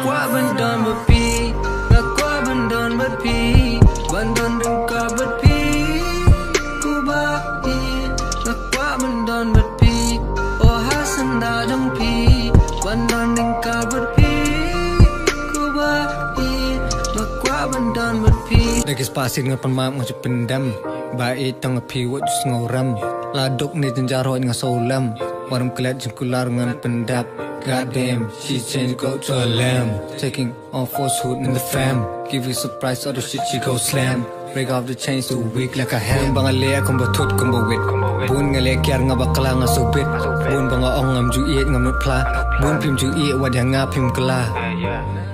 qua bên đòn bật pi ngã qua bên đòn bật pi bên đòn đừng có bật pi cô ba đi ngã qua bên đòn bật pi ô hát sân đá trong pi bên đòn đừng có bật pi cô ba đi ngã qua bên đòn bật pi Dari spasin dengan penmak ngajak pendam baik tengah pi wajud ngoram laduk ni tenjaro dengan solam warung kelat jengkular dengan pendap. Goddamn, she changed go to a lamb. Taking on falsehood in the fam. Give you surprise, other shit she go slam. Break off the chains too weak like a ham. Bang alea combo tut combo wit. Bun ngale kiar ngabakala ngasubit. Bun bang ong ngam ju iet ngam nut pla. Bun pim ju iet wadya ngapim kela.